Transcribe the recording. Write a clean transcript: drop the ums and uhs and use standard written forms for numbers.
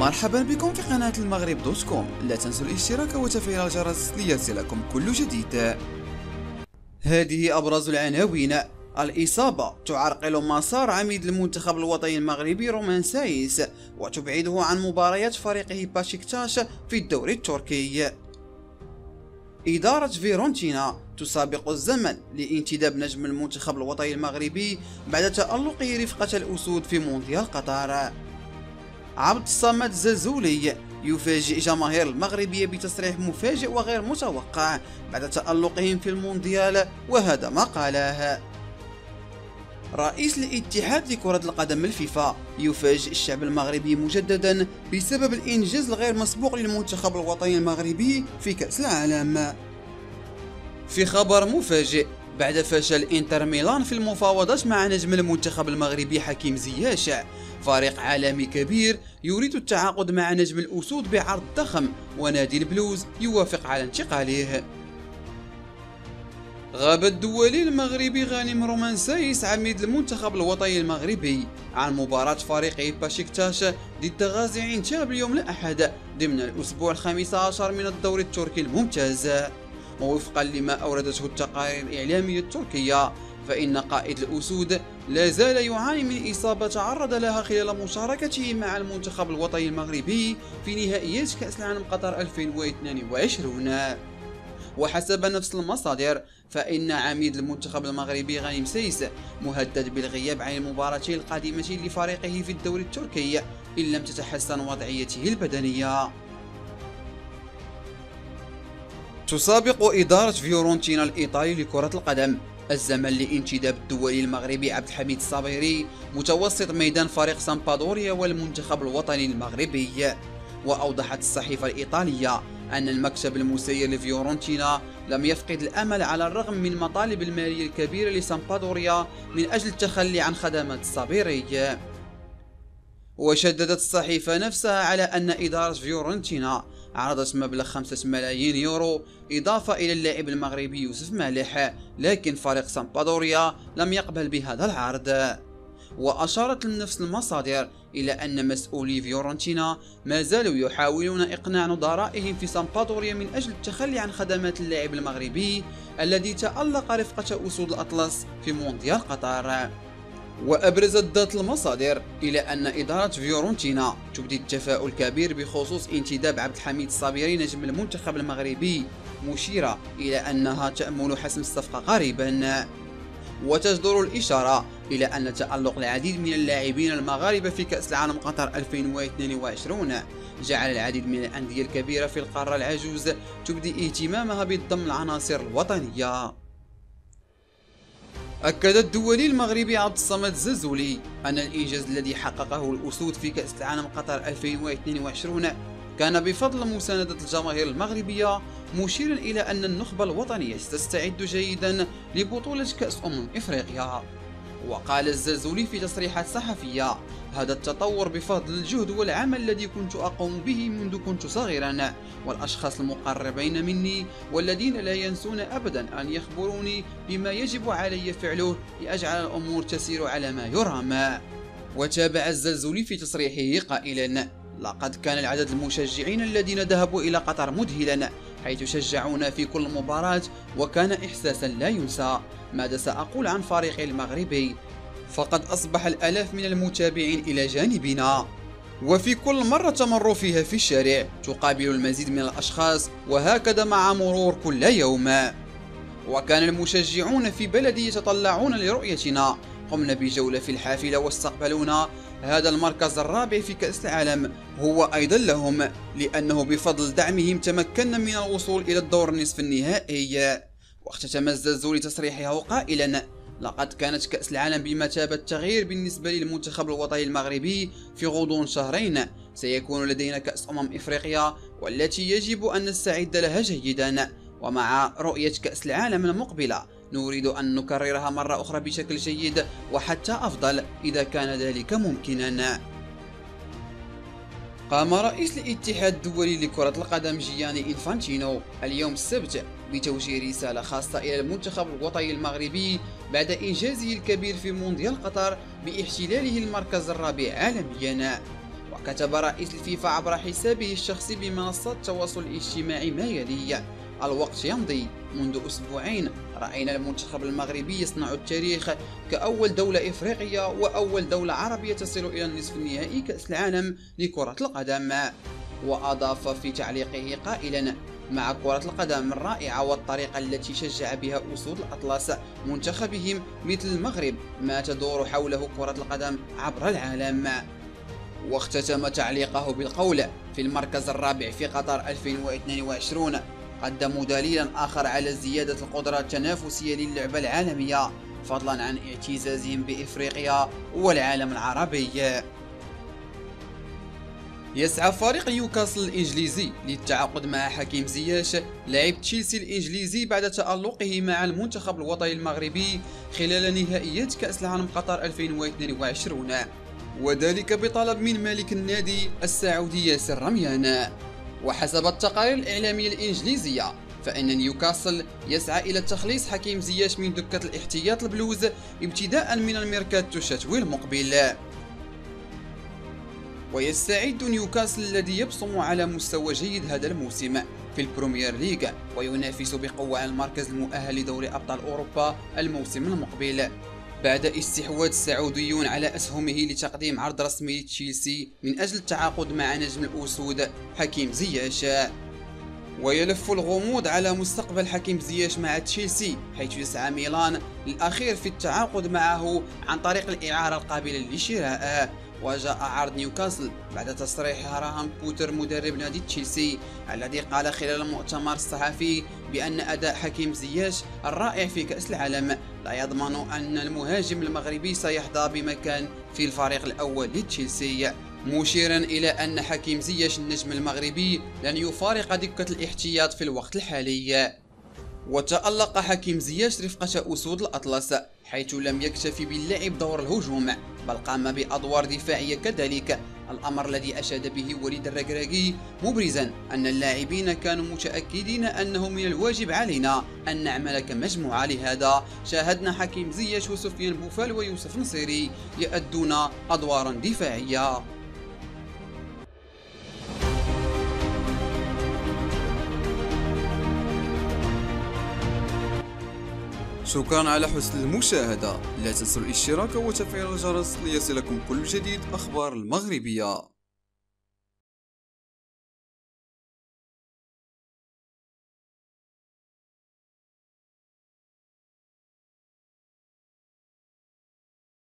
مرحبا بكم في قناة المغرب دوت كوم. لا تنسوا الاشتراك وتفعيل الجرس ليصلكم كل جديد. هذه أبرز العناوين. الإصابة تعرقل مسار عميد المنتخب الوطني المغربي رومان سايس وتبعده عن مباريات فريقه باشكتاش في الدوري التركي. إدارة فيورنتينا تسابق الزمن لانتداب نجم المنتخب الوطني المغربي بعد تألقه رفقة الأسود في مونديال قطر. عبد الصمد الزلزولي يفاجئ جماهير المغربية بتصريح مفاجئ وغير متوقع بعد تألقهم في المونديال، وهذا ما قاله. رئيس الاتحاد لكرة القدم الفيفا يفاجئ الشعب المغربي مجددا بسبب الإنجاز الغير مسبوق للمنتخب الوطني المغربي في كأس العالم. في خبر مفاجئ، بعد فشل انتر ميلان في المفاوضات مع نجم المنتخب المغربي حكيم زياش، فريق عالمي كبير يريد التعاقد مع نجم الأسود بعرض ضخم، ونادي البلوز يوافق على انتقاله. غاب الدولي المغربي غانم رومان سايس عميد المنتخب الوطني المغربي عن مباراة فريقه باشكتاش ضد غازي عنتاب اليوم الأحد ضمن الأسبوع ال15 من الدوري التركي الممتاز. ووفقا لما أوردته التقارير الإعلامية التركية، فإن قائد الأسود لا زال يعاني من إصابة تعرض لها خلال مشاركته مع المنتخب الوطني المغربي في نهائيات كأس العالم قطر 2022. وحسب نفس المصادر، فإن عميد المنتخب المغربي غانم سايس مهدد بالغياب عن المباراتين القادمتين لفريقه في الدوري التركي إن لم تتحسن وضعيته البدنية. تسابق إدارة فيورنتينا الإيطالي لكرة القدم الزمن لانتداب الدولي المغربي عبد الحميد الصابيري متوسط ميدان فريق سامبادوريا والمنتخب الوطني المغربي. وأوضحت الصحيفة الإيطالية أن المكتب المسير لفيورنتينا لم يفقد الأمل على الرغم من المطالب المالية الكبيرة لسامبادوريا من أجل التخلي عن خدمات الصابيري. وشددت الصحيفة نفسها على أن إدارة فيورنتينا عرضت مبلغ 5 ملايين يورو إضافة إلى اللاعب المغربي يوسف مالح، لكن فريق سامبادوريا لم يقبل بهذا العرض. وأشارت نفس المصادر إلى أن مسؤولي فيورنتينا ما زالوا يحاولون إقناع نظرائهم في سامبادوريا من أجل التخلي عن خدمات اللاعب المغربي الذي تألق رفقة أسود الأطلس في مونديال قطر. وأبرزت ذات المصادر إلى أن إدارة فيورنتينا تبدي التفاؤل الكبير بخصوص انتداب عبد الحميد الصابيري نجم المنتخب المغربي، مشيرة إلى أنها تأمل حسم الصفقة قريبا. وتجدر الإشارة إلى أن تألق العديد من اللاعبين المغاربة في كأس العالم قطر 2022 جعل العديد من الأندية الكبيرة في القارة العجوز تبدي اهتمامها بضم العناصر الوطنية. أكد الدولي المغربي عبد الصمد الزلزولي أن الإنجاز الذي حققه الأسود في كأس العالم قطر 2022 كان بفضل مساندة الجماهير المغربية، مشيرا إلى أن النخبة الوطنية ستستعد جيدا لبطولة كأس إفريقيا. وقال الزلزولي في تصريحات صحفية: هذا التطور بفضل الجهد والعمل الذي كنت أقوم به منذ كنت صغيرا، والأشخاص المقربين مني والذين لا ينسون أبدا أن يخبروني بما يجب علي فعله لأجعل الأمور تسير على ما يرام. وتابع الزلزولي في تصريحه قائلا: لقد كان العدد المشجعين الذين ذهبوا إلى قطر مذهلا، حيث شجعونا في كل مباراة، وكان إحساسا لا ينسى. ماذا سأقول عن فريقي المغربي؟ فقد أصبح الآلاف من المتابعين إلى جانبنا، وفي كل مرة تمر فيها في الشارع تقابل المزيد من الأشخاص، وهكذا مع مرور كل يوم. وكان المشجعون في بلدي يتطلعون لرؤيتنا. قمنا بجولة في الحافلة واستقبلونا. هذا المركز الرابع في كأس العالم هو أيضا لهم، لأنه بفضل دعمهم تمكنا من الوصول إلى الدور النصف النهائي. واختتم الزلزولي تصريحه قائلا: لقد كانت كأس العالم بمثابة تغيير بالنسبة للمنتخب الوطني المغربي في غضون شهرين. سيكون لدينا كأس إفريقيا والتي يجب أن نستعد لها جيدا، ومع رؤية كأس العالم المقبلة نريد أن نكررها مرة أخرى بشكل جيد وحتى أفضل إذا كان ذلك ممكنا. قام رئيس الاتحاد الدولي لكرة القدم جياني إنفانتينو اليوم السبت بتوجيه رسالة خاصة إلى المنتخب الوطني المغربي بعد إنجازه الكبير في مونديال قطر باحتلاله المركز الرابع عالميا. وكتب رئيس الفيفا عبر حسابه الشخصي بمنصة التواصل الاجتماعي ما يلي: الوقت يمضي. منذ أسبوعين رأينا المنتخب المغربي يصنع التاريخ كأول دولة إفريقية وأول دولة عربية تصل إلى النصف النهائي كأس العالم لكرة القدم. وأضاف في تعليقه قائلا: مع كرة القدم الرائعة والطريقة التي شجع بها أسود الأطلس منتخبهم مثل المغرب ما تدور حوله كرة القدم عبر العالم. واختتم تعليقه بالقول: في المركز الرابع في قطر 2022 قدموا دليلا آخر على زيادة القدرة التنافسية للعبة العالمية فضلا عن اعتزازهم بإفريقيا والعالم العربي. يسعى فريق نيوكاسل الإنجليزي للتعاقد مع حكيم زياش لاعب تشيلسي الإنجليزي بعد تألقه مع المنتخب الوطني المغربي خلال نهائيات كأس العالم قطر 2022، وذلك بطلب من مالك النادي السعودي ياسر رميان. وحسب التقارير الإعلامية الإنجليزية فإن نيوكاسل يسعى إلى تخليص حكيم زياش من دكة الاحتياط البلوز ابتداء من الميركاتو الشتوي المقبل. ويستعد نيوكاسل الذي يبصم على مستوى جيد هذا الموسم في البريمير ليغ وينافس بقوة على المركز المؤهل لدوري أبطال أوروبا الموسم المقبل، بعد استحواذ السعوديون على أسهمه لتقديم عرض رسمي لتشيلسي من أجل التعاقد مع نجم الأسود حكيم زياش. ويلف الغموض على مستقبل حكيم زياش مع تشيلسي، حيث يسعى ميلان للأخير في التعاقد معه عن طريق الإعارة القابلة للشراء. وجاء عرض نيوكاسل بعد تصريح راهان بوتر مدرب نادي تشيلسي الذي قال خلال المؤتمر الصحفي بأن أداء حكيم زياش الرائع في كأس العالم لا يضمن أن المهاجم المغربي سيحظى بمكان في الفريق الأول لتشيلسي، مشيرا إلى أن حكيم زياش النجم المغربي لن يفارق دكة الاحتياط في الوقت الحالي. وتألق حكيم زياش رفقة أسود الأطلس، حيث لم يكتفي باللعب دور الهجوم بل قام بأدوار دفاعية كذلك، الأمر الذي أشاد به وليد الركراكي مبرزا أن اللاعبين كانوا متأكدين أنه من الواجب علينا أن نعمل كمجموعة، لهذا شاهدنا حكيم زياش وسفيان بوفال ويوسف نصيري يؤدون أدوارا دفاعية. شكرا على حسن المشاهدة، لا تنسوا الاشتراك وتفعيل الجرس ليصلكم كل جديد أخبار المغربية.